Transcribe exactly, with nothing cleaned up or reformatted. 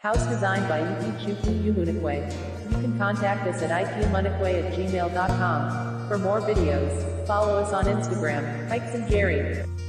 House designed by Ikichuku Umunakwe. You can contact us at ikiumunakwe at gmail dot com. For more videos, follow us on Instagram, Hikes and Jerry.